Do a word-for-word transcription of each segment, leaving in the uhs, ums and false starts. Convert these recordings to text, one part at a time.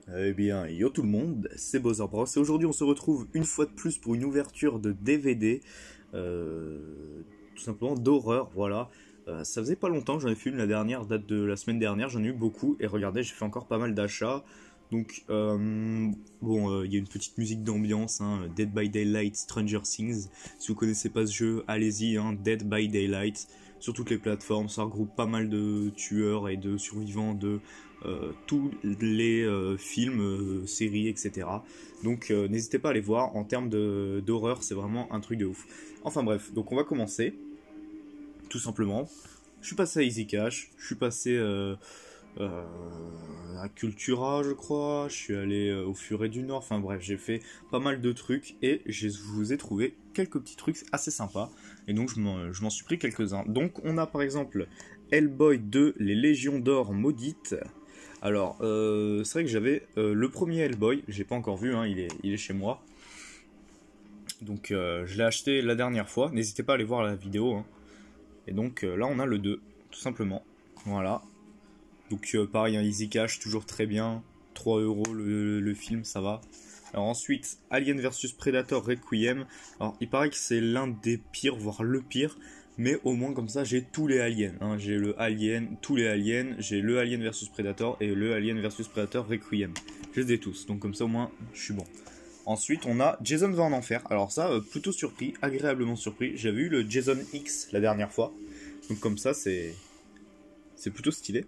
Eh bien, yo tout le monde, c'est Bowser Bros. Et aujourd'hui, on se retrouve une fois de plus pour une ouverture de D V D, euh, tout simplement d'horreur, voilà. Euh, ça faisait pas longtemps que j'en ai fait une la dernière, date de la semaine dernière, j'en ai eu beaucoup. Et regardez, j'ai fait encore pas mal d'achats. Donc, euh, bon, il euh, y a une petite musique d'ambiance, hein, Dead by Daylight, Stranger Things. Si vous connaissez pas ce jeu, allez-y, hein, Dead by Daylight, sur toutes les plateformes. Ça regroupe pas mal de tueurs et de survivants de euh, tous les euh, films, euh, séries, et cetera. Donc, euh, n'hésitez pas à les voir. En termes de, d'horreur, c'est vraiment un truc de ouf. Enfin bref, donc on va commencer, tout simplement. Je suis passé à Easy Cash, je suis passé... Euh, Euh, à Cultura, je crois. Je suis allé euh, au Furet du Nord. Enfin bref, j'ai fait pas mal de trucs et je vous ai trouvé quelques petits trucs assez sympas. Et donc je m'en, je m'en suis pris quelques-uns. Donc on a par exemple Hellboy deux, les Légions d'Or maudites. Alors euh, c'est vrai que j'avais euh, le premier Hellboy, j'ai pas encore vu, hein, il, est, il est chez moi. Donc euh, je l'ai acheté la dernière fois. N'hésitez pas à aller voir la vidéo, hein. Et donc euh, là on a le deux, tout simplement. Voilà. Donc euh, pareil, un Easy Cash, toujours très bien. trois euros le, le film, ça va. Alors ensuite, Alien versus Predator Requiem. Alors il paraît que c'est l'un des pires, voire le pire. Mais au moins comme ça, j'ai tous les aliens. Hein. J'ai le Alien, tous les aliens. J'ai le Alien versus Predator et le Alien versus Predator Requiem. Je les ai tous, donc comme ça au moins, je suis bon. Ensuite, on a Jason va en enfer. Alors ça, euh, plutôt surpris, agréablement surpris. J'avais eu le Jason X la dernière fois. Donc comme ça, c'est c'est plutôt stylé.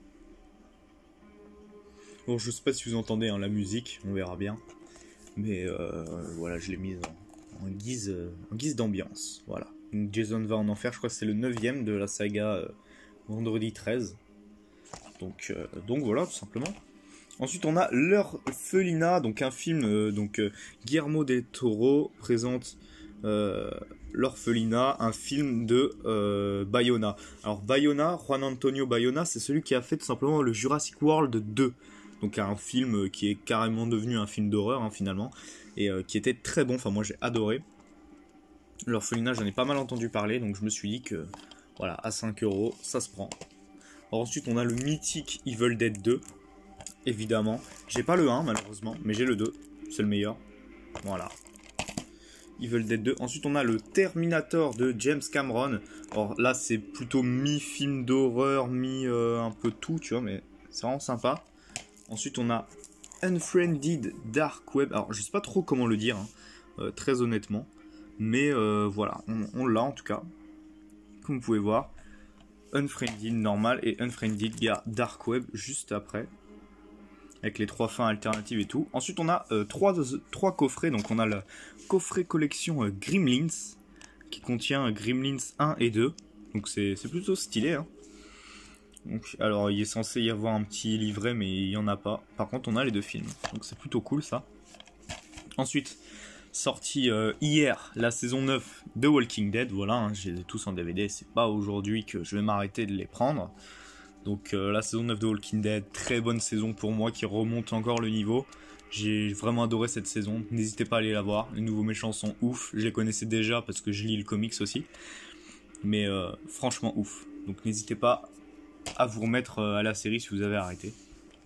Bon, je sais pas si vous entendez hein, la musique, on verra bien. Mais euh, voilà, je l'ai mise en, en guise, euh, en guise d'ambiance. Voilà. Donc, Jason va en enfer, je crois que c'est le neuvième de la saga euh, Vendredi treize. Donc, euh, donc voilà, tout simplement. Ensuite, on a L'Orphelinat, donc un film. Euh, donc euh, Guillermo del Toro présente euh, L'Orphelinat, un film de euh, Bayona. Alors, Bayona, Juan Antonio Bayona, c'est celui qui a fait tout simplement le Jurassic World deux. Donc un film qui est carrément devenu un film d'horreur hein, finalement, et euh, qui était très bon, enfin moi j'ai adoré. L'Orphelinat, j'en ai pas mal entendu parler, donc je me suis dit que voilà, à cinq euros, ça se prend. Alors, ensuite on a le mythique Evil Dead deux, évidemment. J'ai pas le un malheureusement, mais j'ai le deux, c'est le meilleur. Voilà. Evil Dead deux. Ensuite on a le Terminator de James Cameron. Alors là c'est plutôt mi-film d'horreur, mi euh, un peu tout, tu vois, mais c'est vraiment sympa. Ensuite, on a Unfriended Dark Web. Alors, je sais pas trop comment le dire, hein, euh, très honnêtement. Mais euh, voilà, on, on l'a en tout cas. Comme vous pouvez voir. Unfriended normal et Unfriended Dark Web juste après. Avec les trois fins alternatives et tout. Ensuite, on a euh, trois, trois coffrets. Donc, on a le coffret collection euh, Gremlins. Qui contient Gremlins un et deux. Donc, c'est plutôt stylé, hein. Donc, alors il est censé y avoir un petit livret mais il n'y en a pas. Par contre on a les deux films. Donc c'est plutôt cool ça. Ensuite, sorti euh, hier la saison neuf de Walking Dead. Voilà, hein, je les ai tous en D V D. C'est pas aujourd'hui que je vais m'arrêter de les prendre. Donc euh, la saison neuf de Walking Dead, très bonne saison pour moi qui remonte encore le niveau. J'ai vraiment adoré cette saison. N'hésitez pas à aller la voir. Les nouveaux méchants sont ouf. Je les connaissais déjà parce que je lis le comics aussi. Mais euh, franchement ouf. Donc n'hésitez pas à vous remettre à la série si vous avez arrêté.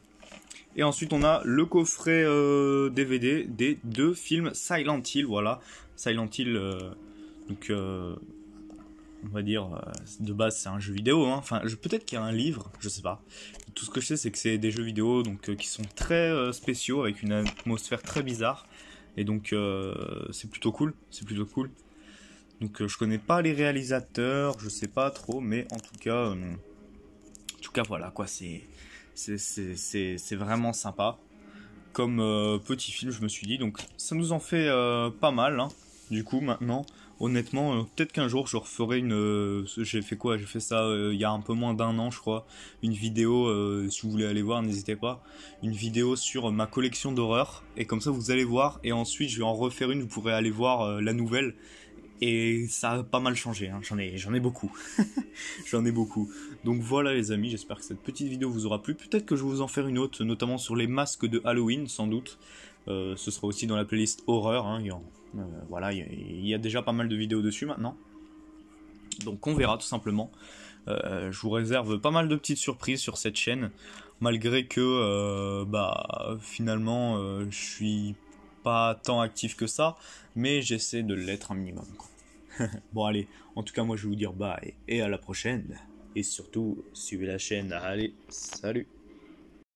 Et ensuite on a le coffret euh, D V D des deux films Silent Hill. Voilà, Silent Hill, euh, donc euh, on va dire euh, de base c'est un jeu vidéo, hein. Enfin peut-être qu'il y a un livre, je sais pas. Tout ce que je sais c'est que c'est des jeux vidéo donc euh, qui sont très euh, spéciaux avec une atmosphère très bizarre. Et donc euh, c'est plutôt cool, c'est plutôt cool. Donc euh, je connais pas les réalisateurs, je sais pas trop, mais en tout cas... Euh, En tout cas voilà quoi, c'est c'est vraiment sympa comme euh, petit film, je me suis dit. Donc ça nous en fait euh, pas mal hein. Du coup maintenant honnêtement euh, peut-être qu'un jour je referai une euh, j'ai fait quoi j'ai fait ça euh, il y a un peu moins d'un an je crois, une vidéo euh, si vous voulez aller voir n'hésitez pas, une vidéo sur ma collection d'horreur et comme ça vous allez voir et ensuite je vais en refaire une, vous pourrez aller voir euh, la nouvelle. Et ça a pas mal changé, hein. j'en ai, j'en ai beaucoup. J'en ai beaucoup. Donc voilà les amis, j'espère que cette petite vidéo vous aura plu. Peut-être que je vais vous en faire une autre, notamment sur les masques de Halloween, sans doute. Euh, ce sera aussi dans la playlist horreur. Hein. Il y a, euh, voilà, il y, a, il y a déjà pas mal de vidéos dessus maintenant. Donc on verra tout simplement. Euh, je vous réserve pas mal de petites surprises sur cette chaîne, malgré que euh, bah finalement euh, je suis pas tant actif que ça, mais j'essaie de l'être un minimum, quoi. Bon allez, en tout cas moi je vais vous dire bye et à la prochaine, et surtout suivez la chaîne, allez, salut.